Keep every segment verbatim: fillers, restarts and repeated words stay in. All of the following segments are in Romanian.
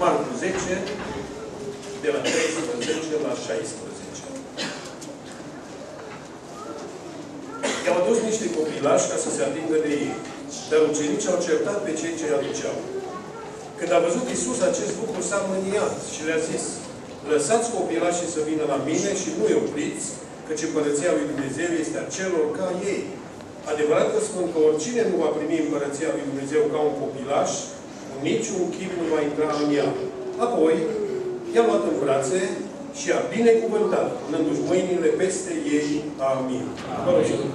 Marcu zece, de la treisprezece la șaisprezece. I-au adus niște copilași ca să se atingă de ei, dar ucenicii au certat pe cei ce îi aduceau. Când a văzut Iisus acest lucru, s-a mâniat și le-a zis: lăsați copilașii să vină la mine și nu-i opriți, căci Împărăția lui Dumnezeu este a celor ca ei. Adevărat că spun că oricine nu va primi Împărăția lui Dumnezeu ca un copilaș, cu niciun chip nu va intra în ea. Apoi, i-a luat în brațe și a binecuvântat, punându-și mâinile peste ei. Amin. Amin.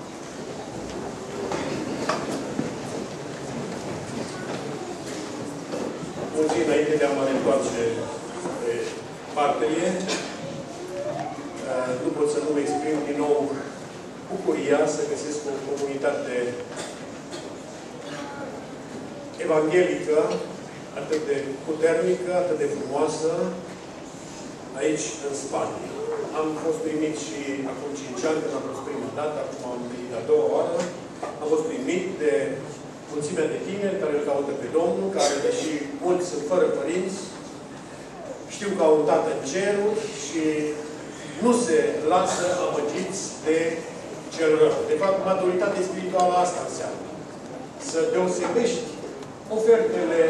O zi înainte de a mă întoarce pe partele, nu pot să nu-mi exprim din nou bucuria să găsesc o comunitate evanghelică, atât de puternică, atât de frumoasă, aici, în Spania. Am fost primit și acum cinci ani, când am fost prima dată, acum am venit a doua oară. Am fost primit de mulțimea de tineri care îl caută pe Domnul, care, deși mulți sunt fără părinți, știu că au un Tată în ceruri și nu se lasă amăgiți de cel rău. De fapt, maturitate spirituală asta înseamnă. Să deosebești ofertele,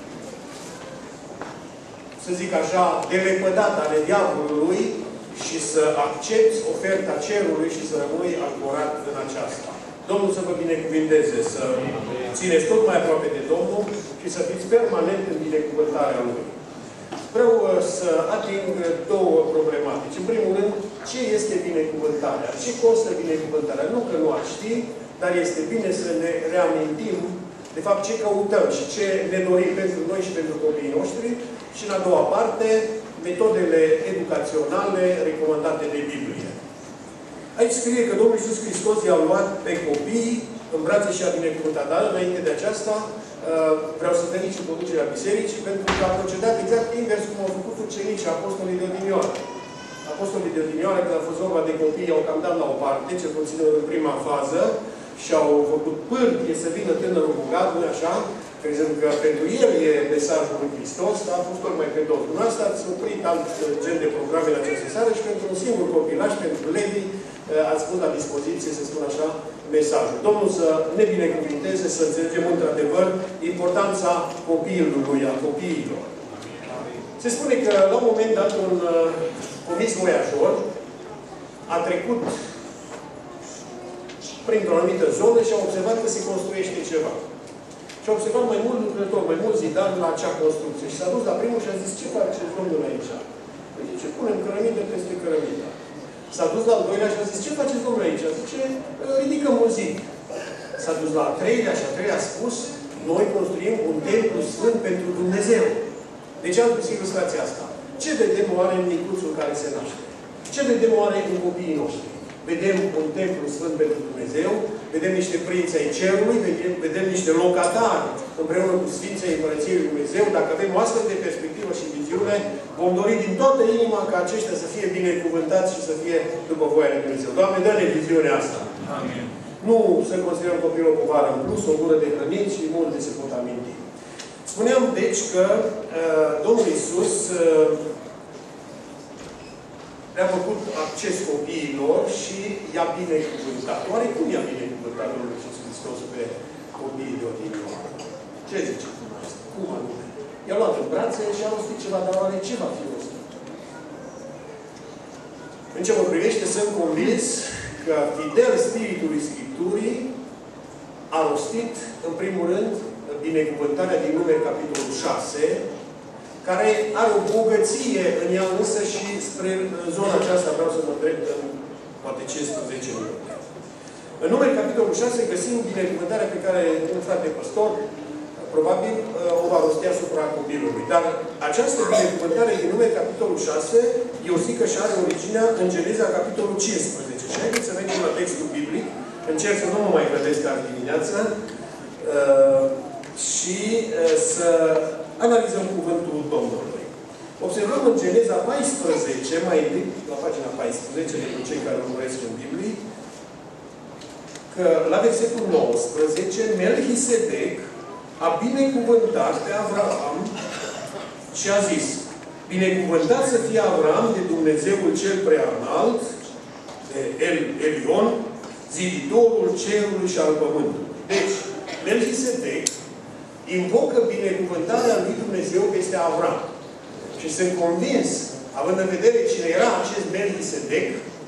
să zic așa, de lepădat ale diavolului și să accepti oferta cerului și să rămâi ancorat în aceasta. Domnul să vă binecuvinteze, să țineți tot mai aproape de Domnul și să fiți permanent în binecuvântarea Lui. Vreau uh, să ating două problematici. În primul rând, ce este binecuvântarea? Ce costă binecuvântarea? Nu că nu ar ști, dar este bine să ne reamintim de fapt ce căutăm și ce ne dorim pentru noi și pentru copiii noștri. Și în a doua parte, metodele educaționale recomandate de Biblie. Aici scrie că Domnul Iisus Hristos i-a luat pe copii în brațe și a binecuvântat. Dar înainte de aceasta, vreau să felicit conducerea bisericii pentru că a procedat exact invers cum au făcut ucenicii apostolii de odinioară. Apostolii de odinioară, când a fost vorba de copii, au cam dat la o parte, cel puțin în prima fază, și au făcut pârghie să vină tânărul bogat, nu așa? Crezând că pentru el e mesajul lui Hristos, dar a fost tocmai pe Domnul. În asta ați oprit alt gen de programe în această seară și pentru un singur copilaș, pentru Levi, ați pus la dispoziție, să spun așa, mesajul. Domnul să ne binecuvinteze, să înțelegem într-adevăr importanța copilului, a copiilor. Se spune că la un moment dat un comis voiajor a trecut printr-o anumită zonă și a observat că se construiește ceva. Și a observat mai mult lucrători, mai mulți zidani la acea construcție. Și s-a dus la primul și a zis: ce faceți, domnul, aici? Păi zice: punem cărămidă peste cărămidă. S-a dus la al doilea și a zis: ce faceți, domnul, aici? Zice: ridicăm un zid. S-a dus la al treilea și al treilea a spus: noi construim un templu sfânt pentru Dumnezeu. De ce am găsit ilustrația asta? Ce vedem oare în micuțul care se naște? Ce vedem oare în copiii noștri? Vedem un templu sfânt pentru Dumnezeu, vedem niște prinți ai cerului, vedem, vedem niște locatari împreună cu Sfinții Împărăției lui Dumnezeu. Dacă avem o astfel de perspectivă și viziune, vom dori din toată inima ca aceștia să fie binecuvântați și să fie după voia lui Dumnezeu. Doamne, dă-ne viziunea asta. Amin. Nu să considerăm copilul o povară în plus, o gură de hrănit și multe se pot aminti. Spuneam, deci, că uh, Domnul Iisus uh, le-a făcut acces copiilor și i-a binecuvântat. Oare cum i-a binecuvântat Domnul Iisus Hristos pe copiii de odinioară? Ce zice dumneavoastră? Cum anume? I-a luat în brațe și a rostit ceva, dar oare ce va fi rostit? În ce mă privește, sunt convins că fidel Spiritului Scripturii a rostit, în primul rând, binecuvântarea din Numeri, capitolul șase, care are o bogăție în ea însă și spre zona aceasta vreau să mă drept în poate cincisprezece minute. În Numeri, capitolul șase, găsim binecuvântarea pe care un frate păstor probabil o va rosti asupra copilului. Dar această binecuvântare din Numeri, capitolul șase, eu zic că și are originea în Geneza, capitolul cincisprezece. Și haideți să vedem la textul biblic. Încerc să nu mă mai grăbesc azi dimineața uh, și uh, să analizăm cuvântul Domnului. Observăm în Geneza paisprezece, mai întâi, la pagina paisprezece, pentru cei care urmăresc în Biblie, că la versetul nouăsprezece, Melchisedec a binecuvântat pe Avraam și a zis: binecuvântat să fie Avram de Dumnezeul cel preanalt, de El, Elion, ziditorul cerului și al pământului. Deci, Melchisedec invocă binecuvântarea lui Dumnezeu peste Avram. Și sunt convins, având în vedere cine era acest Melchisedec,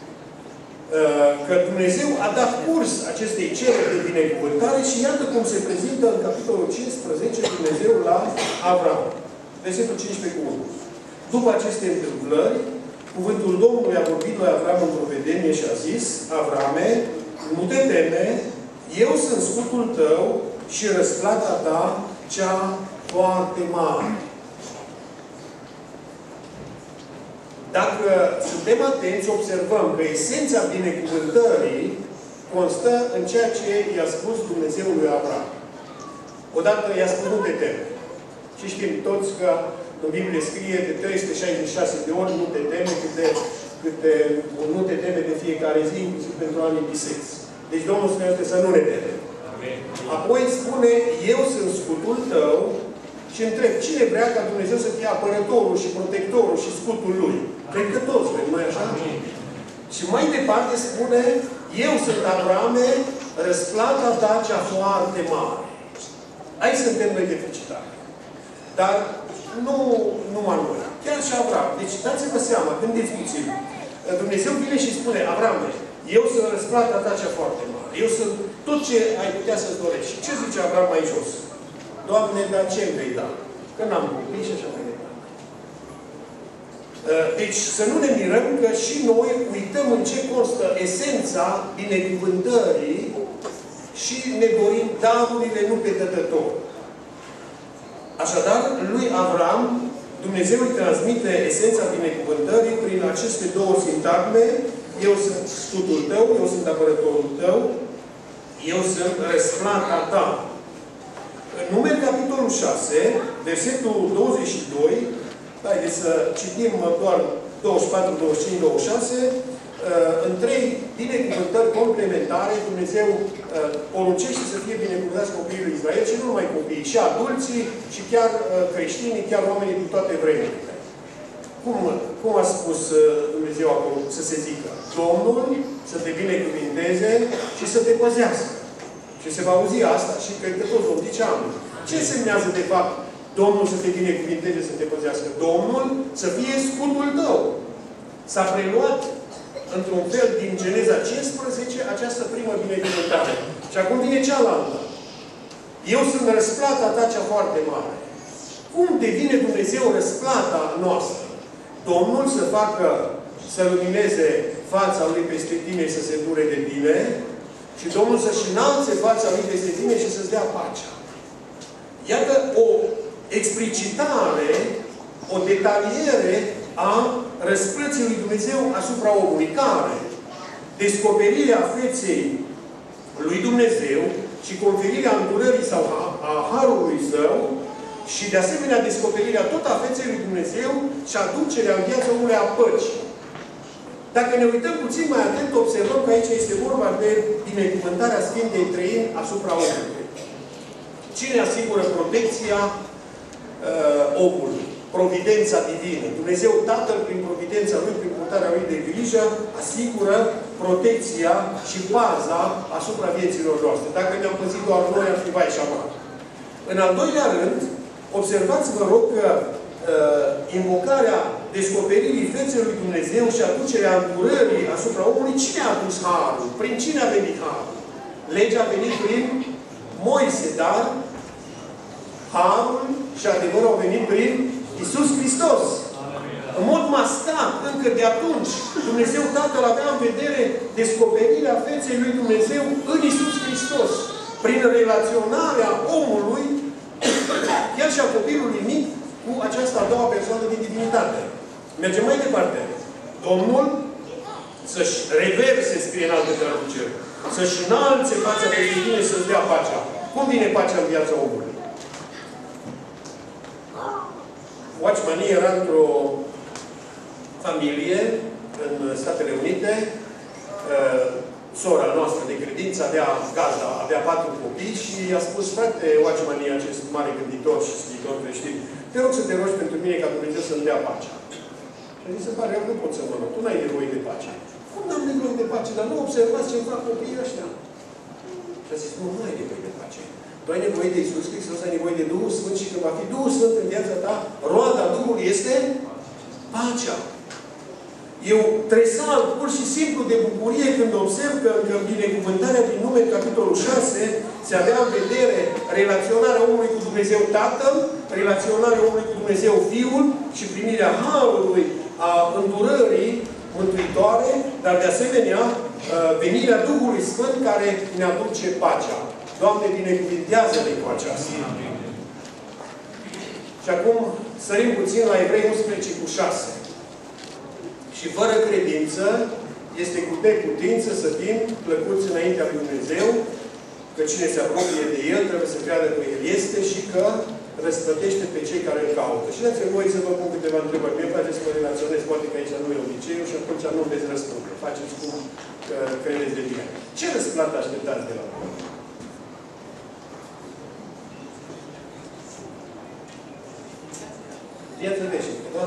că Dumnezeu a dat curs acestei cereri de binecuvântare și iată cum se prezintă în capitolul cincisprezece Dumnezeu la Avram. Versetul cincisprezece cu unu. După aceste întâmplări, cuvântul Domnului a vorbit lui Avram într-o vedenie și a zis: Avrame, nu te teme, eu sunt scutul tău și răsplata ta cea foarte mare. Dacă suntem atenți, observăm că esența binecuvântării constă în ceea ce i-a spus Dumnezeu lui Avram. Odată i-a spus: nu te teme. Și știm toți că în Biblie scrie de trei sute șaizeci și șase de ori: nu te teme, câte, câte nu te teme de fiecare zi, inclusiv pentru anii biseți. Deci Domnul spune să nu ne temem. Apoi spune: eu sunt scutul tău, și întreb: cine vrea ca Dumnezeu să fie apărătorul și protectorul și scutul lui? Cred că toți vrem, nu-i așa? Și mai departe spune: eu sunt Avrame, răsplata ta cea foarte mare. Aici suntem noi deficitari. Dar nu numai noi. Chiar și Avram. Deci dați-vă seama, gândiți puțin. Dumnezeu vine și spune: Avrame, eu sunt răsplata ta cea foarte mare. Eu sunt tot ce ai putea să-ți dorești. Și ce zice Avram mai jos? Doamne, dar ce îmi vei da? Că n-am copii și așa mai departe. Deci să nu ne mirăm că și noi uităm în ce constă esența binecuvântării și ne dorim darurile, nu pe dătător. Așadar, lui Avram, Dumnezeu îi transmite esența binecuvântării prin aceste două sintagme: eu sunt scutul tău, eu sunt apărătorul tău, eu sunt răsplata ta. În Numeri, capitolul șase, versetul douăzeci și doi, haideți să citim doar douăzeci și patru, douăzeci și cinci, douăzeci și șase, în trei binecuvântări complementare, Dumnezeu poruncește să fie binecuvântați copiii lui Israel și nu numai copiii, și adulții, și chiar creștinii, chiar oamenii din toate vremurile. Cum, cum a spus Dumnezeu acolo să se zică? Domnul să te binecuvinteze și să te păzească. Și se va auzi asta și cred că toți vom zice amin. Ce însemnează de fapt Domnul să te binecuvinteze, să te păzească? Domnul să fie scutul tău. S-a preluat într-un fel din Geneza cincisprezece această primă binecuvântare. Și acum vine cealaltă. Eu sunt răsplata ta cea foarte mare. Cum devine Dumnezeu răsplata noastră? Domnul să facă, să lumineze fața lui peste tine și să se dure de tine, și Domnul să-și înalțe fața lui peste tine și să-ți dea pacea. Iată o explicitare, o detaliere a răsplății lui Dumnezeu asupra omului, care descoperirea feței lui Dumnezeu și conferirea îndurării sau a, a harului său și de asemenea descoperirea tot a feței lui Dumnezeu și aducerea în viața omului a păcii. Dacă ne uităm puțin mai atent, observăm că aici este vorba de binecuvântarea Sfintei Treimi asupra omului. Cine asigură protecția uh, omului? Providența divină. Dumnezeu Tatăl, prin providența Lui, prin purtarea Lui de grijă, asigură protecția și baza asupra vieților noastre. Dacă ne-am păzit doar noi, ar fi vai și amar. În al doilea rând, observați, vă rog, că uh, invocarea descoperirii feței lui Dumnezeu și aducerea îndurării asupra omului, cine a adus harul? Prin cine a venit harul? Legea a venit prin Moise, dar harul și adevărul au venit prin Iisus Hristos. În mod mascat, încă de atunci, Dumnezeu Tatăl avea în vedere descoperirea feței lui Dumnezeu în Iisus Hristos. Prin relaționarea omului, chiar și a copilului mic, cu această a doua persoană din divinitate. Mergem mai departe. Domnul să-și reverse, scrie în alte traduceri, să-și înalțe fața pe tine și să-ți dea pacea. Cum vine pacea în viața omului? Watchman era într-o familie în Statele Unite. sora noastră de credință, avea gazda, avea patru copii și i-a spus, frate Watchmanie, acest mare gânditor și scriitor creștin, te rog să te rogi pentru mine ca Dumnezeu să-mi dea pacea. Și a zis, se pare, eu nu pot să mă rog, tu n-ai nevoie de pace. Cum n-am nevoie de pace? Dar nu observați ce fac copiii ăștia. Și a zis, nu, nu ai nevoie de pace. Tu ai nevoie de Iisus Hristos, ai nevoie de Duhul Sfânt și când va fi Duhul Sfânt în viața ta, roada Duhului este pacea. Eu tresal pur și simplu de bucurie când observ că, că binecuvântarea din nume, capitolul șase, se avea în vedere relaționarea omului cu Dumnezeu Tatăl, relaționarea omului cu Dumnezeu Fiul și primirea harului, a îndurării mântuitoare, dar de asemenea venirea Duhului Sfânt care ne aduce pacea. Doamne, binecuvintează-ne cu aceasta. Și acum sărim puțin la Evrei unsprezece cu șase. Și fără credință este cu neputință să fim plăcuți înaintea lui Dumnezeu, că cine se apropie de El trebuie să creadă că El este și că răsplătește pe cei care îl caută. Și dați-mi voi să vă pun câteva întrebări. Mie place să mă relaționez, poate că aici nu e obiceiul și atunci nu veți răspunde. Faceți cum că credeți de bine. Ce răsplată așteptați de la voi? Viață veșnică, da?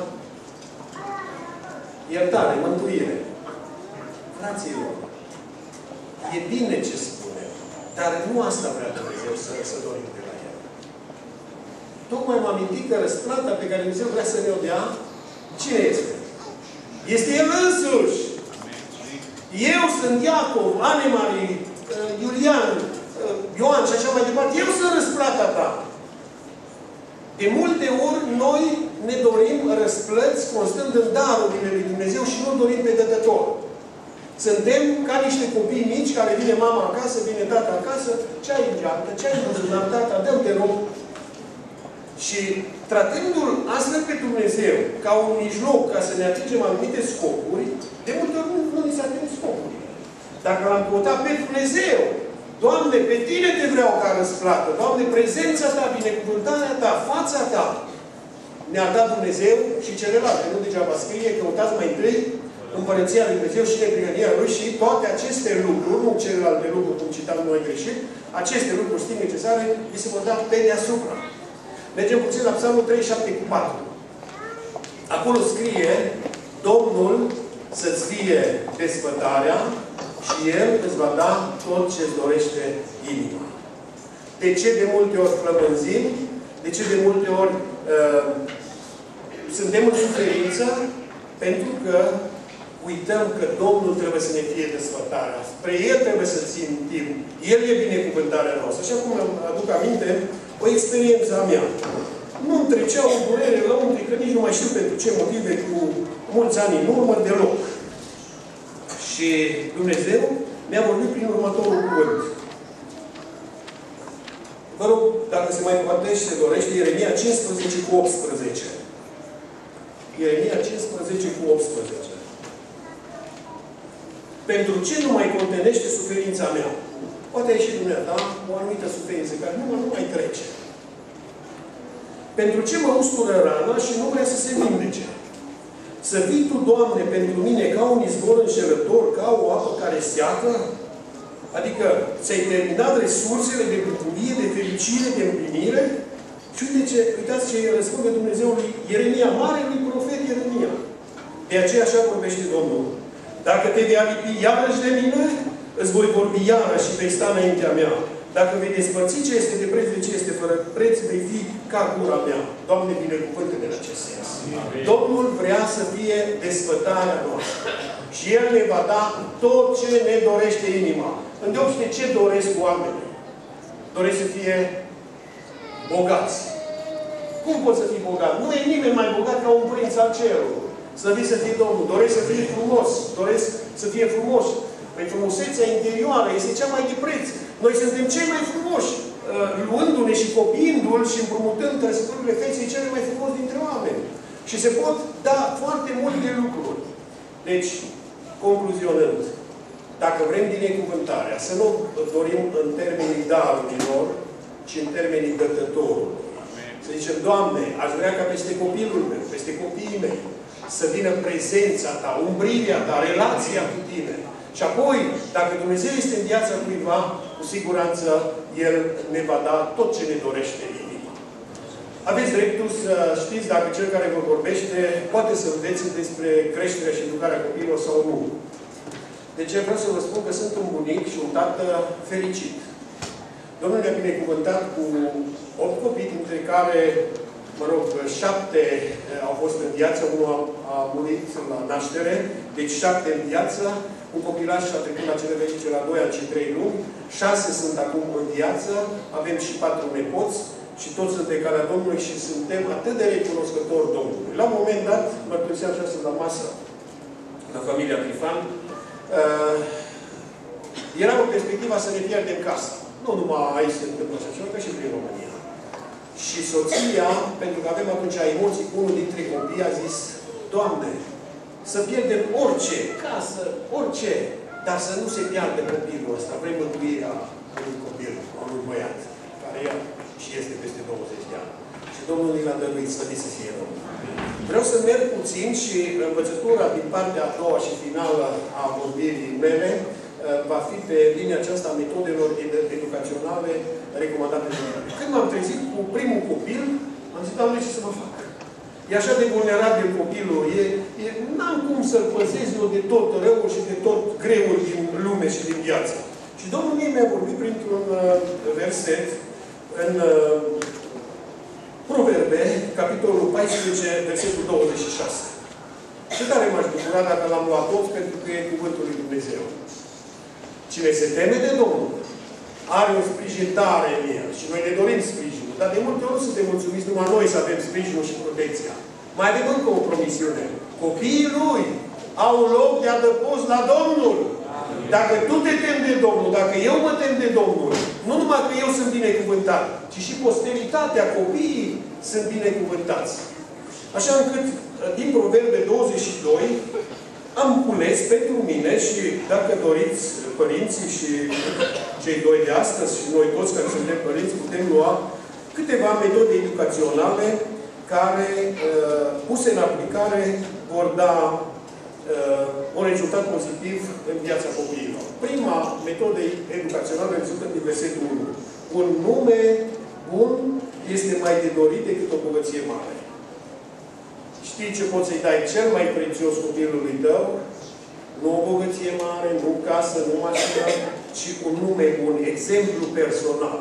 Iertare, mântuire. Fraților, e bine ce spune, dar nu asta vrea Dumnezeu să, să dorim de la El. Tocmai m-am amintit că răsplata pe care Dumnezeu vrea să ne-o dea, cine este? Este El însuși. Eu sunt Iacov, Anemarie, Iulian, Ioan și așa mai departe. Eu sunt răsplata ta. De multe ori, noi ne dorim răsplăți constând în darurile lui Dumnezeu și nu dorim pe dătător. Suntem ca niște copii mici care vine mama acasă, vine tata acasă, ce ai în geantă, ce ai în buzunar, tata, dă-mi te rog. Și tratându-L astfel pe Dumnezeu ca un mijloc ca să ne atingem anumite scopuri, de multe ori nu, nu ni se ating scopuri. Dacă l-am căutat pe Dumnezeu, Doamne, pe Tine te vreau ca răsplată. Doamne, prezența Ta, binecuvântarea Ta, fața Ta, ne-a dat Dumnezeu și celelalte. Nu degeaba scrie, căutați mai întâi Împărăția lui Dumnezeu și neprihănirea Lui și toate aceste lucruri, nu celelalte lucruri, cum citam noi greșit, aceste lucruri știm necesare, vi se vor da pe deasupra. Mergem puțin la Psalmul treizeci și șapte cu patru. Acolo scrie, Domnul să-ți fie desfătarea și El îți va da tot ce-ți dorește inima. De ce de multe ori flămânzim? De ce de multe ori uh, suntem în suferință? Pentru că uităm că Domnul trebuie să ne fie desfătarea. Spre El trebuie să țintim. El e binecuvântarea noastră. Și acum îmi aduc aminte o experiență a mea. Nu-mi trecea o durere lăuntrică, nici nu mai știu pentru ce motive, cu mulți ani în urmă, deloc. Și Dumnezeu mi-a vorbit prin următorul cuvânt. Vă rog, dacă se mai poate și se dorește, Ieremia cincisprezece cu optsprezece. Ieremia cincisprezece cu optsprezece. Pentru ce nu mai contenește suferința mea? Poate ai și dumneata o anumită suferință care nu, nu mai trece. Pentru ce mă ustură rana și nu vrea să se vindece? Să vii Tu, Doamne, pentru mine ca un izvor înșelător, ca o apă care seacă? Adică, ți-ai terminat resursele de bucurie, de fericire, de împlinire? Și uite ce, uitați ce răspunde Dumnezeului Ieremia, marelui profet Ieremia. De aceea așa vorbește Domnul. Dacă te vei alipi iarăși de mine, îți voi vorbi iarăși și vei sta înaintea mea. Dacă vei despărți ce este de preț de ce este fără preț, vei fi ca gura mea. Doamne, binecuvântă-ne în acest sens. Amin. Domnul vrea să fie desfătarea noastră. Și El ne va da tot ce ne dorește inima. Îndeopște ce doresc oamenii? Doresc să fie bogați. Cum poți să fii bogat? Nu e nimeni mai bogat ca un prinț al cerului. Slăvit să fie Domnul. Doresc să fie frumos. Doresc să fie frumos. Păi frumusețea interioară este cea mai de preț. Noi suntem cei mai frumoși, luându-ne și copiindu-l și împrumutând trăsăturile feței cele mai frumos dintre oameni. Și se pot da foarte multe lucruri. Deci, concluzionând, dacă vrem binecuvântarea, să nu dorim în termenii darurilor, ci în termenii dătătorului. Să zicem, Doamne, aș vrea ca peste copilul meu, peste copiii mei, să vină prezența Ta, umbrirea Ta, relația cu Tine. Și apoi, dacă Dumnezeu este în viața cuiva, cu siguranță El ne va da tot ce ne dorește inima. Aveți dreptul să știți dacă cel care vă vorbește poate să învețe despre creșterea și educarea copiilor sau nu. Deci vreau să vă spun că sunt un bunic și un tată fericit. Domnul ne-a binecuvântat cu opt copii, dintre care, mă rog, șapte au fost în viață, unul a, a murit la naștere, deci șapte în viață, un copilaș a trecut la cele vecice la doi ani și trei luni, șase sunt acum în viață, avem și patru nepoți și toți sunt de calea Domnului și suntem atât de recunoscători Domnului. La un moment dat, mărturiseam și astăzi la masă, la familia Trifan, uh, era o perspectivă să ne pierdem casa. Nu numai aici se întâmplă așa ceva, că și prin România. Și soția, pentru că avem atunci emoții, unul dintre copii a zis: Doamne, să pierdem orice, casă, orice, dar să nu se piardă copilul ăsta. Vrem mântuirea unui copil, unui băiat, care ea și este peste douăzeci de ani. Și Domnul i l-a dăruit, să să fie rău. Vreau să merg puțin și învățătura din partea a doua și finală a vorbirii mele va fi pe linia aceasta a metodelor educaționale recomandate de mine. Când m-am trezit cu primul copil, am zis: Doamne, ce să mă fac? E așa de vulnerabil copilul, e, e, n-am cum să-l păzez eu de tot răul și de tot greul din lume și din viață. Și Domnul mi-a vorbit printr-un uh, verset în uh, Proverbe, capitolul paisprezece, versetul douăzeci și șase. Ce tare m-aș bucura dacă l-am luat toți, pentru că e cuvântul lui Dumnezeu. Cine se teme de Domnul are un sprijin tare în el. Și noi ne dorim sprijinul. Dar de multe ori nu suntem mulțumiți numai noi să avem sprijinul și protecția. Mai avem încă o promisiune. Copiii lui au loc de adăpost la Domnul. Dacă tu te temi de Domnul, dacă eu mă tem de Domnul, nu numai că eu sunt binecuvântat, ci și posteritatea, copiii sunt binecuvântați. Așa încât, din Proverbe douăzeci și doi, am cules pentru mine și, dacă doriți, părinții și cei doi de astăzi și noi toți care suntem părinți, putem lua câteva metode educaționale care, puse în aplicare, vor da un rezultat pozitiv în viața copiilor. Prima metodă educațională rezultă din versetul unu. Un nume bun este mai de dorit decât o bogăție mare. Știi ce poți să-i dai cel mai prețios copilului tău? Nu o bogăție mare, nu casă, nu mașină, ci un nume bun, exemplu personal.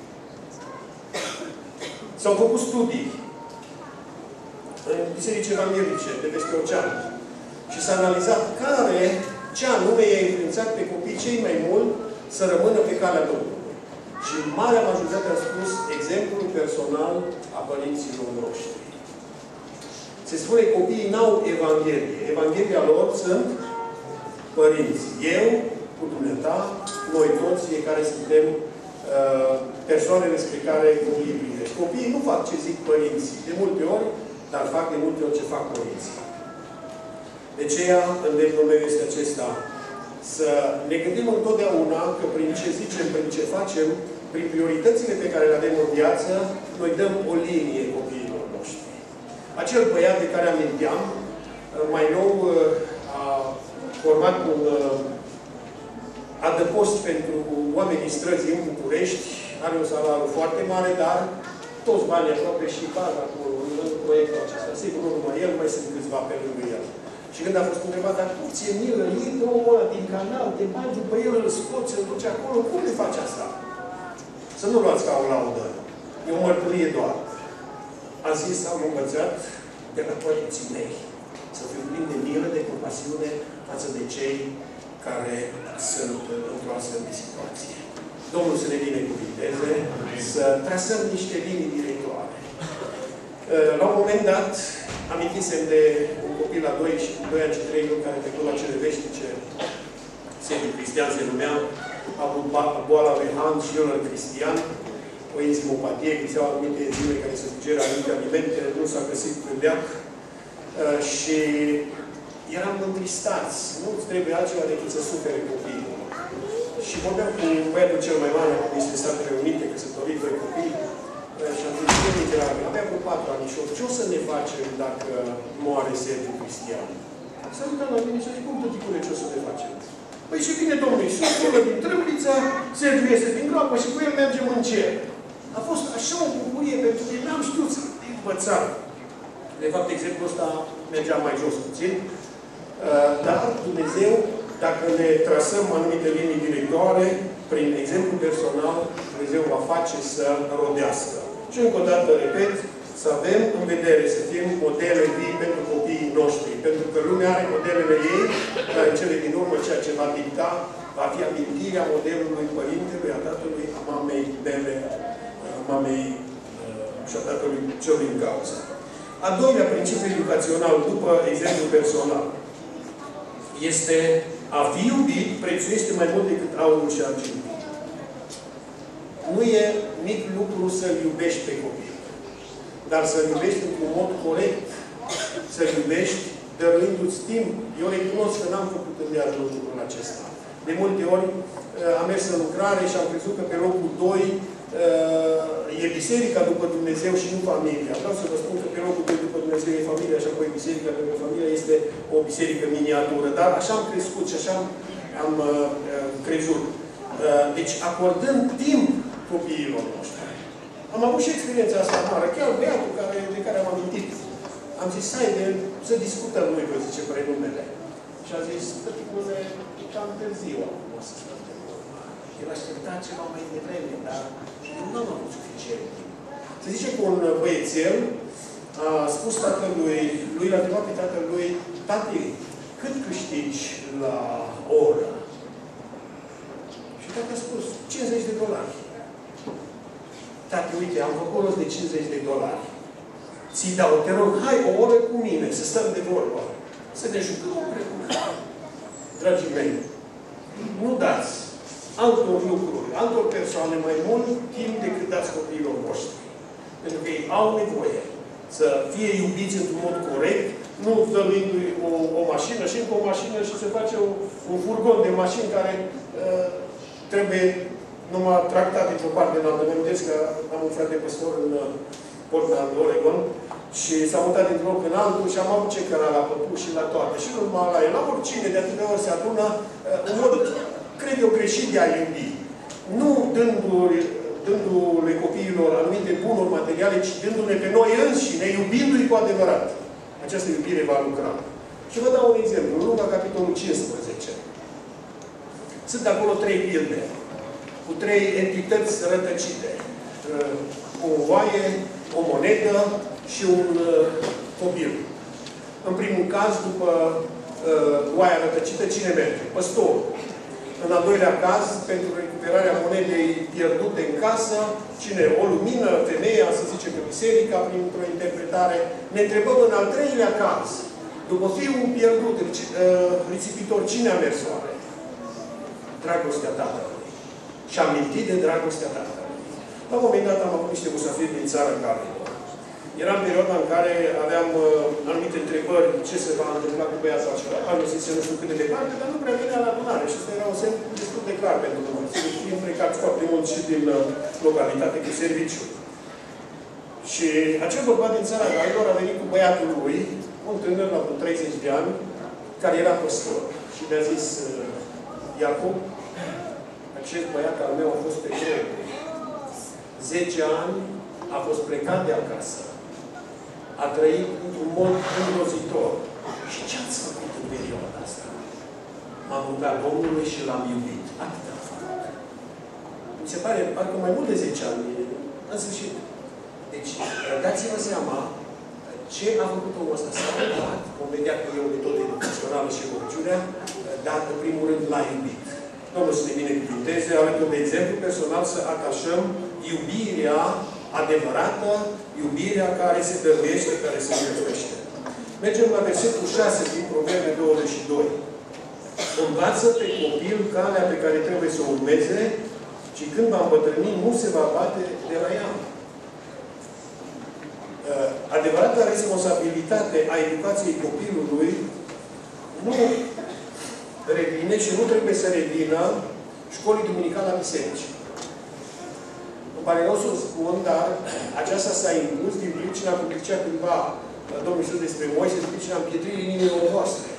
S-au făcut studii în biserici evanghelice de peste ocean și s-a analizat care, ce anume i-a influențat pe copii cei mai mult să rămână pe calea Domnului. Și marea majoritate a spus exemplul personal a părinților noștri. Se spune că copiii n-au Evanghelie. Evanghelia lor sunt părinți. Eu, cu dumneata, noi toți, fiecare suntem uh, persoanele spre care copiii privești. Copiii nu fac ce zic părinții. De multe ori, dar fac de multe ori ce fac părinții. De aceea, îndemnul meu este acesta. Să ne gândim întotdeauna că prin ce zicem, prin ce facem, prin prioritățile pe care le avem în viață, noi dăm o linie copiilor noștri. Acel băiat de care aminteam, mai nou a format un adăpost pentru oamenii străzi în București, are un salariu foarte mare, dar toți banii aproape și bani acolo, în proiectul acesta. Sigur, nu numai el, mai sunt câțiva pe lângă el. Și când a fost întrebat: dar cum ți-e milă, iei omul ăla din canal, te bagi după el, îl scoți, îl duci acolo, cum le faci asta? Să nu luați ca o laudă. E o mărturie doar. A zis: am învățat de la părinții mei să fiu plin de milă, de compasiune față de cei care sunt într-o astfel de situație. Domnul să ne binecuvinteze, să trasăm niște linii directoare. La un moment dat, amintisem de un copil la doi ani și trei luni care trecut la cele veșnice, Sfântul Cristian se numea, a avut boala lui Hans Schiller Cristian, o enzimopatie, că se au anumite enzime care se sugeră anumite alimente, nu s-a găsit în leac uh, și eram întristați. Nu-ți trebuie altceva decât să sufere copiii. Și vorbeam cu băiatul cel mai mare, cu Ministrul Statele Unite, căsătorit, doi copii, uh, și am zis: avea vreo patru ani și ce o să ne facem dacă moare Sergiu Cristian? S-a uitat la mine și a zis: cum, tăticule, ce o să ne facem? Păi și vine Domnul Iisus, sună din trâmbiță, Sergiu iese din groapă și cu el mergem în cer. A fost așa o bucurie pentru că n-am știut să învăța. De fapt, exemplul ăsta mergea mai jos puțin. Dar Dumnezeu, dacă ne trasăm anumite linii directoare, prin exemplu personal, Dumnezeu va face să rodească. Și încă o dată, repet, să avem în vedere, să fim modele vii pentru copiii noștri. Pentru că lumea are modelele ei, dar în cele din urmă ceea ce va dicta va fi amintirea modelului părintelui, a tatălui, a mamei mele, a mamei și a tatălui celui în cauză. A doilea principiu educațional, după exemplu personal, este a fi iubit prețuiește mai mult decât aurul și argintul. Nu e mic lucru să-l iubești pe copil. Dar să-l iubești într-un mod corect. Să-l iubești dăruindu-ți timp. Eu recunosc că n-am făcut în viață lucrul acesta. De multe ori am mers în lucrare și am crezut că pe locul doi e biserica după Dumnezeu și nu familia. Vreau să vă spun că pe locul doi după Dumnezeu e familia și apoi biserica, pentru că familia este o biserică miniatură. Dar așa am crescut și așa am, am uh, crezut. Uh, deci, acordând timp copiilor noștri. Am avut și experiența asta mare. Chiar băiatul care, de care am amintit. Am zis, hai de să discutăm noi, vă zice, prenumele. Și a zis, tăticule, cam târziu acum o să stăm de vorba. El aștepta ceva mai devreme, dar nu am avut suficient. Se zice că un băiețel a spus tatălui, lui l-a întrebat pe tatălui, tati, cât câștigi la oră? Și tata a spus, cincizeci de dolari. Tati, uite, am făcut rost de cincizeci de dolari. Ți-i dau, te rog, hai o oră cu mine, să stăm de vorbă. Să ne jucăm împreună. Dragii mei, nu dați altor lucruri, altor persoane mai mult timp decât dați copiilor voștri. Pentru că ei au nevoie să fie iubiți într-un mod corect, nu dăruindu-i o, o mașină și încă o mașină și se face o, un furgon de mașini care uh, trebuie numai tractat dintr-o parte în altă. Mă amintesc că am un frate păstor în uh, Portland, Oregon, și s-a mutat dintr-un loc în altul și am avut ce căra la păpuși și la toate. Și nu numai la el, la oricine, de atâtea ori se adună uh, în mod, cred eu, greșit de a iubi. Nu dându-le dându-le copiilor anumite bunuri materiale, ci dându-ne pe noi înșine, iubindu-i cu adevărat. Această iubire va lucra. Și vă dau un exemplu. În Luca, capitolul cincisprezece. Sunt acolo trei pilde, cu trei entități rătăcite. O oaie, o monedă și un copil. În primul caz, după oaia rătăcită, cine merge? Păstorul. În al doilea caz, pentru recuperarea monedei pierdute în casă, cine? O lumină, femeia, să zice că biserica, printr-o interpretare. Ne întrebăm în al treilea caz, după fiul pierdut, risipitor, cine a mers oare? Dragostea tatălui. Și am mintit de dragostea tatălui. La un moment dat am avut niște musafiri din țară în care era în perioada în care aveam uh, anumite întrebări ce se va întâmpla cu băiatul acela. Am zis să nu știu cât de departe, dar nu prea venea la adunare. Și asta era un semn destul de clar pentru noi. Să fim plecați foarte mult și din uh, localitate cu serviciu. Și acel bărbat din țara Galilor a venit cu băiatul lui, un tânăr la treizeci de ani, care era păstor. Și mi-a zis, uh, Iacob, acest băiat al meu a fost pe greu. zece ani a fost plecat de acasă. A trăit într-un mod îngrozitor. Și ce ați făcut în perioada asta? M-am rugat Domnului și l-am iubit. Atât am făcut. Mi se pare, parcă mai mult de zece ani. În sfârșit. Deci, dați-vă seama ce a făcut omul ăsta. S-a rugat, vom vedea că e o metodă educațională și rugăciunea, dar, în primul rând, l-a iubit. Domnul să ne binecuvânteze, alături de exemplu personal, să atașăm iubirea adevărată, iubirea care se dăruiește, care se jertfește. Mergem la versetul șase din Proverbe douăzeci și doi. Învață pe copil calea pe care trebuie să o urmeze și când va îmbătrâni, nu se va bate de la ea. Adevărata responsabilitate a educației copilului nu revine și nu trebuie să revină școlii duminicale la biserici. Îmi pare rău să o spun, dar aceasta s-a impus din pricina, cum zicea cândva Domnul Iisus despre Moise, din pricina împietриrii inimilor voastre.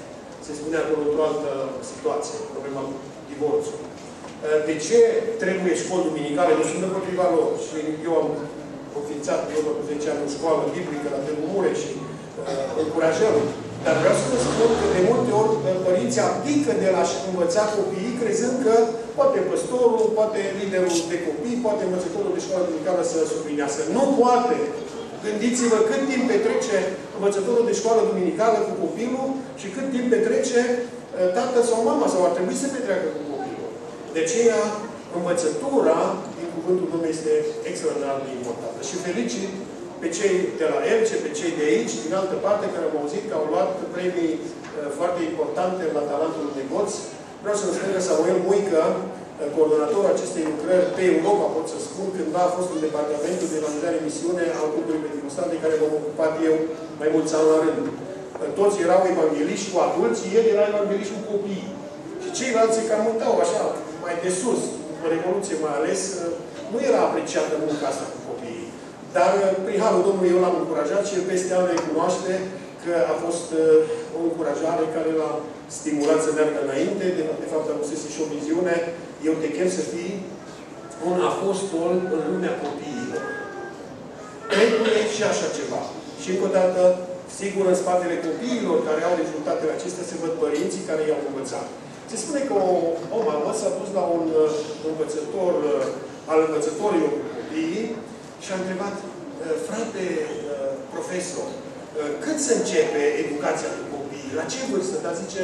se spunea acolo într-o altă situație, problema divorțului. De ce trebuie școli duminicale? Nu sunt împotriva lor. Și eu am înființat în urmă cu zece ani o școală biblică la Târgu Mureș și uh, încurajăm. Dar vreau să vă spun că de multe ori părinții abdică de la a învăța copiii, crezând că poate păstorul, poate liderul de copii, poate învățătorul de școală duminicală să sublinească. Nu poate! Gândiți-vă cât timp petrece învățătorul de școală duminicală cu copilul și cât timp petrece tatăl sau mama, sau ar trebui să petreacă cu copilul. De aceea, învățătura din cuvântul Dumnezeu este extraordinar de importantă. Și felicit pe cei de la Elce, pe cei de aici, din altă parte, care am auzit că au luat premii uh, foarte importante la talentul negoț. Vreau să vă spun că Samuel Muică, coordonatorul acestei lucrări pe Europa, pot să spun, cândva a fost în departamentul de evangelizare misiune al cultului pentecostal de care m-am ocupat eu mai mulți ani la rând. Toți erau evangeliști cu adulți, el era evangeliști cu copii. Și ceilalți care mântau așa, mai de sus, în Revoluție mai ales, nu era apreciată munca asta cu copiii. Dar prin harul Domnului eu l-am încurajat și el peste an recunoaște că a fost o încurajare care l-a stimulat să meargă înainte. De, de fapt, am spus și o viziune. Eu te chem să fii un apostol în lumea copiilor. Trebuie și așa ceva. Și încă o dată, sigur, în spatele copiilor care au rezultatele acestea se văd părinții care i-au învățat. Se spune că o, o mamă s-a dus la un învățător al învățătorilor cu copiii și a întrebat, frate profesor, când se începe educația cu copiii? La ce vârstă? Dar zice,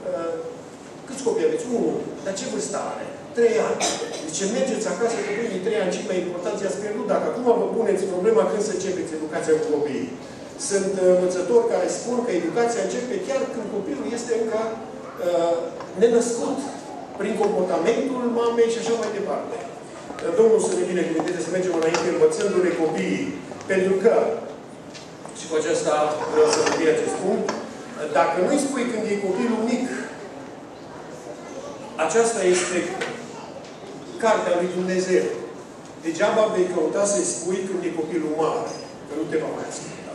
câți copii aveți? Unul. Dar ce vârstă are? Trei ani. Zice, mergeți acasă cu primii trei ani, cei mai importanți i-ați pierdut. Dacă acum vă puneți problema când să începeți educația cu copiii. Sunt învățători care spun că educația începe chiar când copilul este încă uh, nenăscut, prin comportamentul mamei și așa mai departe. Domnul să ne binecuvânteze să mergem înainte învățându-ne copiii. Pentru că, și cu aceasta vreau să închei acest punct, dacă nu-i spui când e copilul mic, aceasta este cartea lui Dumnezeu. Degeaba vei căuta să-i spui când e copilul mare, că nu te va mai asculta.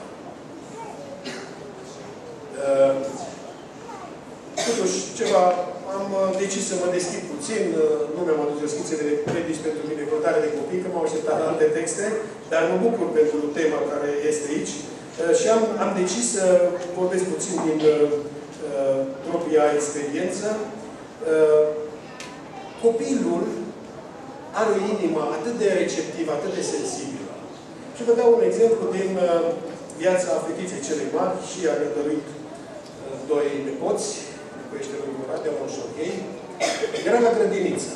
Uh, totuși, ceva, am decis să mă deschid puțin, nu mi-am adus o schițe de predici pentru binecuvântare de copii, că m-au așteptat la alte texte, dar mă bucur pentru tema care este aici. Uh, și am, am decis să vorbesc puțin din uh, propria experiență. Uh, copilul are o inimă atât de receptivă, atât de sensibilă. Și vă dau un exemplu din uh, viața fetiței cele mari și a gădăruit uh, doi nepoți, cu ești rămârat de Monșochei. Era la grădiniță.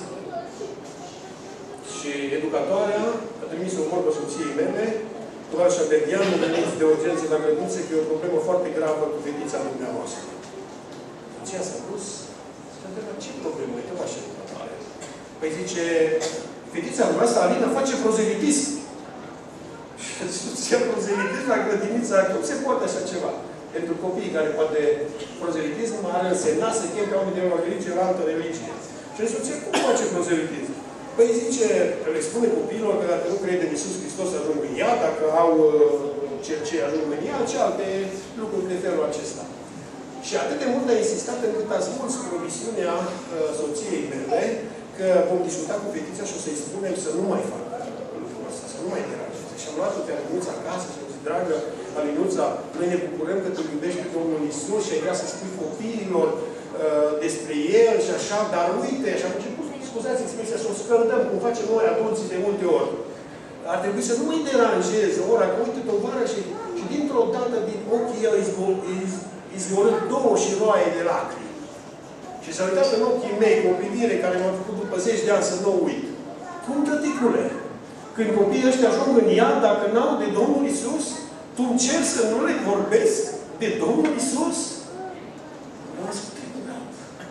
Și educatoarea a trimis o vorbă soției mele, doar Șaberdianu, veniți de urgență la grădiniță, că e o problemă foarte gravă cu fetița dumneavoastră. Soția s-a dus. Ce problemă? Uite, așa educatoare. Păi zice, fetița noastră, Alina, face prozelitism. Și soția prozelitism la grădinița, cum se poate așa ceva? Pentru copiii care poate prozelitism ar însemna să chem pe oameni de o religie la altă religie. Și soția, cum face prozelitism? Păi zice, le spune copiilor că dacă nu crede în Iisus Hristos ajung în ea, dacă au cel ce ajung în ea, ce alte lucruri de felul acesta. Și atât de mult a insistat încât a smuls promisiunea uh, soției mele că vom discuta cu fetița și o să-i spunem să nu mai facă lucrul ăsta, să nu mai deranjeze. Și am luat-o pe Alinuța acasă și am zis, dragă Alinuța, noi ne bucurăm că tu iubești pe Domnul Iisus și ai vrea să spui copiilor uh, despre El și așa, dar uite, și am început, scuzați expresia, să o scăldăm, cum facem noi adulții de multe ori. Ar trebui să nu mai deranjeze ora, că uite tovară și, și dintr-o dată din ochii el izvorând două șiroaie de lacrimi. Și s-a uitat în ochii mei cu o privire care m-a făcut după zeci de ani să nu uit. Cum, tăticule? Când copiii ăștia ajung în iad, dacă n-au de Domnul Iisus, tu îmi cer să nu le vorbesc de Domnul Iisus? Nu m-a scutit.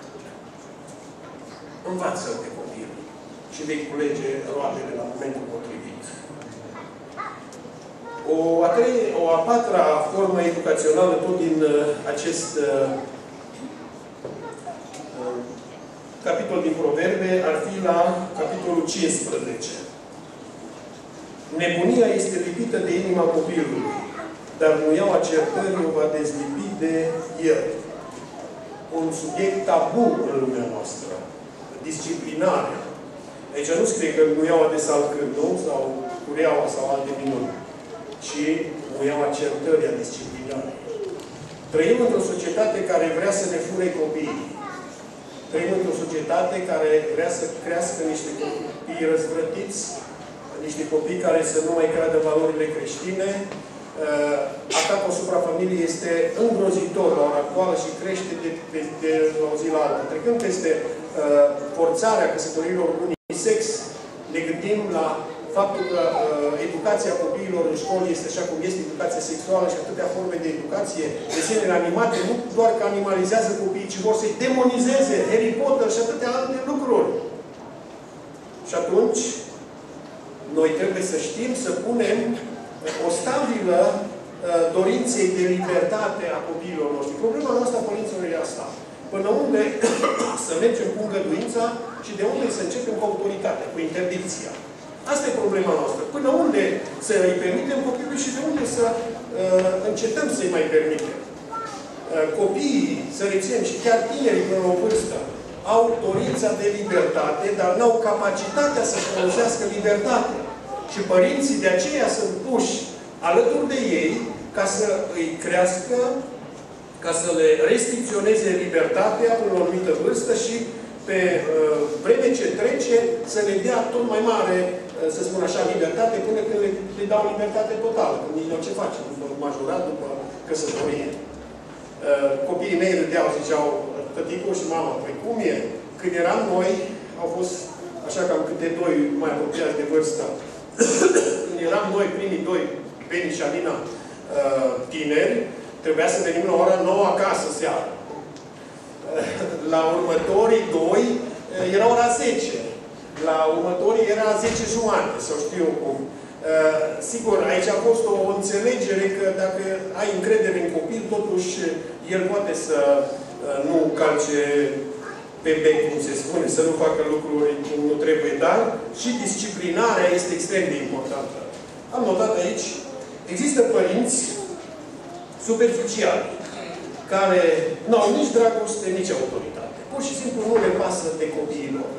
Învață-l pe copil și vei culege roadele la momentul potrivit. O a, trei, o a patra formă educațională, tot din uh, acest uh, uh, capitol din Proverbe, ar fi la capitolul cincisprezece. Nebunia este lipită de inima copilului, dar nuiaua certării o va dezlipi de el. Un un subiect tabu în lumea noastră. Disciplinarea. Aici nu scrie că muiaua de salcând, nu? Sau cureaua sau alte minuni. Ci muiaua certării, a disciplinării. Trăim într-o societate care vrea să ne fure copiii. Trăim într-o societate care vrea să crească niște copii răzvrătiți, niște copii care să nu mai creadă valorile creștine. Atacul asupra familiei este îngrozitor la ora actuală și crește de, de, de la o zi la alta. Trecând peste uh, forțarea căsătorilor unisex, ne gândim la faptul că uh, educația copiilor în școli este așa cum este, educația sexuală și atâtea forme de educație, desenele animate, nu doar că animalizează copiii, ci vor să-i demonizeze, Harry Potter și atâtea alte lucruri. Și atunci, noi trebuie să știm să punem o stabilă uh, dorinței de libertate a copiilor noștri. Problema noastră a părinților e asta. Până unde să mergem cu îngăduința și de unde să începem cu autoritatea, cu interdicția. Asta e problema noastră. Până unde să îi permitem copilului și de unde să uh, încetăm să-i mai permitem. Uh, copiii, să reținem, și chiar tinerii până la o vârstă, au dorința de libertate, dar n-au capacitatea să folosească libertatea. Și părinții de aceea sunt puși alături de ei ca să îi crească, ca să le restricționeze libertatea până la o anumită vârstă și pe uh, vreme ce trece să le dea tot mai mare, uh, să spun așa, libertate până când le, le dau libertate totală. Când nici nu ce face, după majorat, după căsătorie. Uh, copiii mei râdeau, ziceau, tăticul și mama, păi cum e? Când eram noi, au fost așa cam câte doi mai apropiați de vârstă. Când eram noi, primii doi, Beni și Alina, uh, tineri, trebuia să venim la ora nouă acasă seara. Uh, la următorii doi, uh, era ora zece. La următorii era zece jumate, sau știu cum. Uh, sigur, aici a fost o înțelegere că dacă ai încredere în copil, totuși el poate să uh, nu calce pe bec, cum se spune, să nu facă lucruri cum nu trebuie, dar și disciplinarea este extrem de importantă. Am notat aici, există părinți superficiali, care nu au nici dragoste, nici autoritate. Pur și simplu nu le pasă de copiii lor.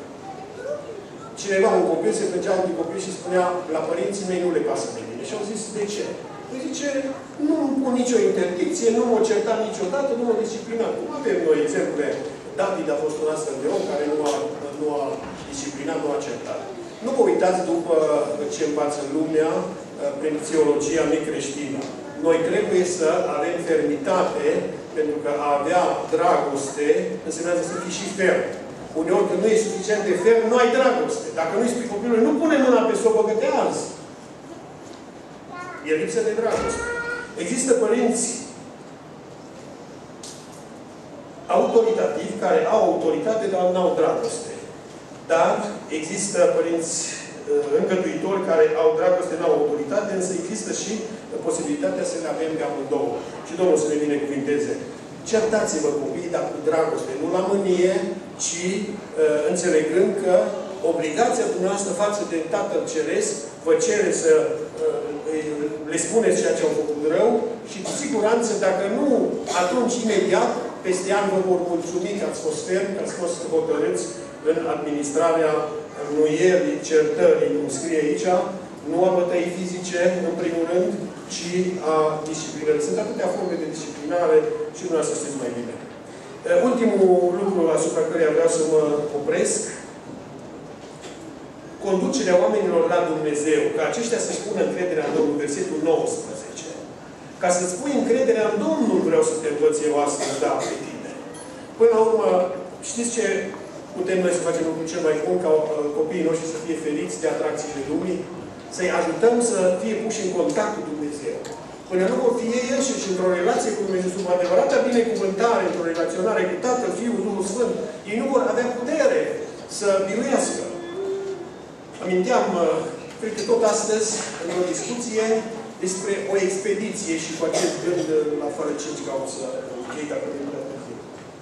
Cineva, un copil, se plângea unui copil și spunea, la părinții mei nu le pasă de mine. Și au zis, de ce? Păi zice, nu îmi pun nicio interdicție, nu m-o certat niciodată, nu m-o disciplinat. Cum avem noi exemple? David a fost un astfel de om care nu a, nu a disciplinat, nu a certat. Nu vă uitați după ce învață lumea prin psihologia necreștină. Noi trebuie să avem fermitate, pentru că a avea dragoste înseamnă să fii și ferm. Uneori când nu e suficient de ferm, nu ai dragoste. Dacă nu îi spui copilului, nu pune mâna pe sobă că te arzi. E lipsă de dragoste. Există părinți autoritativi, care au autoritate, dar nu au dragoste. Dar există părinți uh, îngăduitori care au dragoste, nu au autoritate, însă există și posibilitatea să le avem de amândouă. Și Domnul să ne binecuvinteze. Certați-vă copiii, dar cu dragoste, nu la mânie, ci uh, înțelegând că obligația dumneavoastră față de Tatăl Ceresc vă cere să uh, le spuneți ceea ce au făcut rău și cu siguranță, dacă nu, atunci imediat, peste ani vă vor mulțumi că ați fost fermi, că ați fost hotărâți în administrarea nuierii, certării, cum scrie aici, nu a bătăii fizice, în primul rând, ci a disciplinării. Sunt atâtea forme de disciplinare și dumneavoastră știți mai bine. Ultimul lucru asupra căruia vreau să mă opresc, conducerea oamenilor la Dumnezeu, ca aceștia să-și pună încrederea în Domnul, versetul nouăsprezece. Ca să-ți pui încrederea în Domnul, vreau să te învăț eu astăzi, da, pe tine. Până la urmă, știți ce putem noi să facem lucrul cel mai bun ca copiii noștri să fie feriți de atracțiile lumii? Să-i ajutăm să fie puși în contact cu Dumnezeu. Până nu vor fi ei înșiși într-o relație cu Dumnezeu, sub adevărata binecuvântare, într-o relaționare cu Tatăl, Fiul, Duhul Sfânt, ei nu vor avea putere să biruiască. Aminteam, cred că tot astăzi, în o discuție, despre o expediție și cu acest gând la fără cinci ca o să închei dacă nu prea târziu.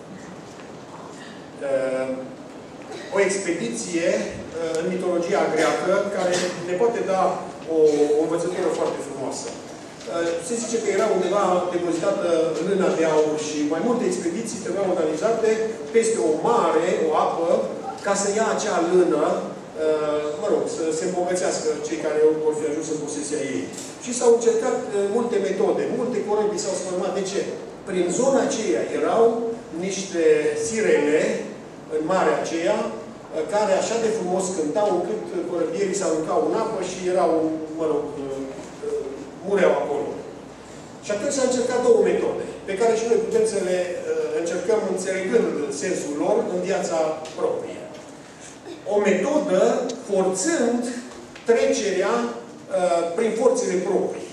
O expediție în mitologia greacă care ne poate da o, o învățătură foarte frumoasă. Se zice că era undeva depozitată lâna de aur și mai multe expediții trebuiau organizate peste o mare, o apă, ca să ia acea lână, mă rog, să se îmbogățească cei care vor fi ajuns în posesia ei. Și s-au încercat multe metode, multe corăbii s-au sfârmat. De ce? Prin zona aceea erau niște sirene în marea aceea, care așa de frumos cântau încât corăbierii s-aruncau în apă și erau, mă rog, mureau acolo. Și atunci s-a încercat două metode, pe care și noi putem să le încercăm înțelegând sensul lor în viața proprie. O metodă forțând trecerea uh, prin forțele proprii.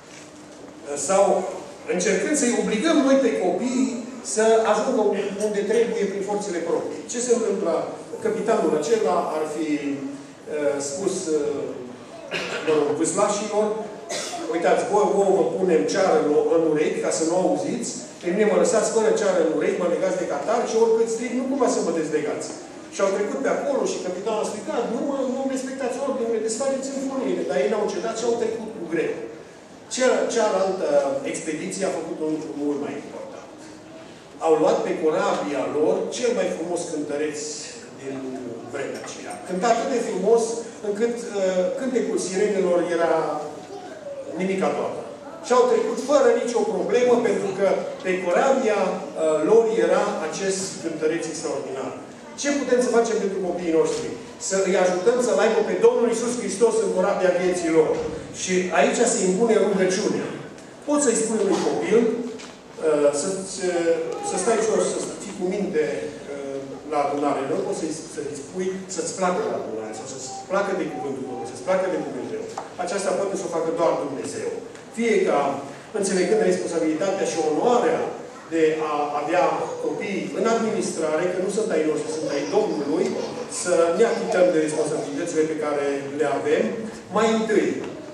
Sau încercând să-i obligăm noi pe copii să ajungă unde trebuie prin forțele proprii. Ce se întâmplă? Capitanul acela ar fi uh, spus uh, vâslașilor: uitați, voi vouă vă punem ceară în urechi ca să nu auziți, pe mine mă lăsați fără ceară în urechi, mă legați de catar și oricât strig, nu cumva să mă dezlegați. Și au trecut pe acolo și capitanul a strigat: nu, mă, nu respectați ordinele, desfaceți symfoniile. Dar ei n-au cedat și au trecut cu greu. Cealaltă expediție a făcut un lucru mult mai important. Au luat pe corabia lor cel mai frumos cântăreț din vremea aceea. Cânta atât de frumos încât uh, cântecul sirenelor era nimica toată. Și au trecut fără nicio problemă, pentru că pe corabia uh, lor era acest cântăreț extraordinar. Ce putem să facem pentru copiii noștri? Să îi ajutăm să-L aibă pe Domnul Iisus Hristos în corabia vieții lor. Și aici se impune rugăciunea. Poți să-i spui unui copil uh, să, să stai jos, să fii cu minte uh, la adunare. Nu poți să-i să spui să-ți placă la adunare, sau să-ți placă de cuvântul Domnului, să-ți placă de Dumnezeu. Aceasta poate să o facă doar Dumnezeu. Fie ca, înțelegând responsabilitatea și onoarea de a avea copii în administrare, că nu sunt ai noștri, sunt ai Domnului, să ne achităm de responsabilitățile pe care le avem. Mai întâi,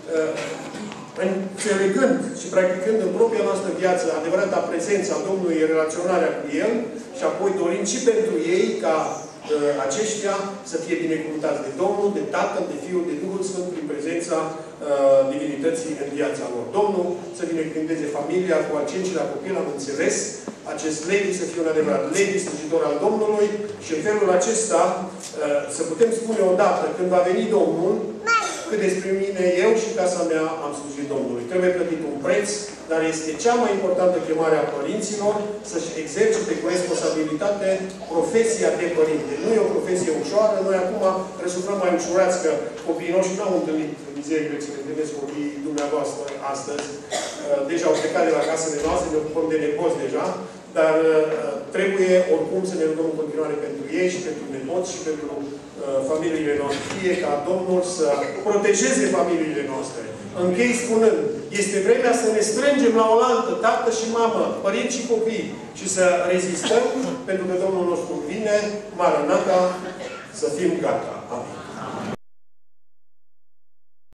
înțelegând și practicând în propria noastră viață adevărata prezența Domnului, relaționarea cu El, și apoi dorind și pentru ei ca aceștia să fie binecuvântați de Domnul, de Tatăl, de Fiul, de Duhul Sfânt, prin prezența uh, divinității în viața lor. Domnul să binecuvânteze familia cu al cincilea copil, am înțeles, acest Levi să fie un adevărat Levi, slujitor al Domnului, și în felul acesta uh, să putem spune odată, când va veni Domnul, că despre mine, eu și casa mea am slujit Domnului. Trebuie plătit un preț, dar este cea mai importantă chemare a părinților să-și exercite cu responsabilitate profesia de părinte. Nu e o profesie ușoară. Noi acum răsuflăm mai ușurați că copiii noștri n-au întâlnit mizerile ce le întâlnesc copiii dumneavoastră astăzi. Deja au plecat de la casele noastre, ne ocupăm de nepoți deja, dar trebuie oricum să ne rugăm în continuare pentru ei și pentru nepoți și pentru familiile noastre. Fie ca Domnul să protejeze familiile noastre. Închei spunând, este vremea să ne strângem la oaltă, tată și mamă, părinți și copii, și să rezistăm, pentru că Domnul nostru vine, Maranata, să fim gata. Amin.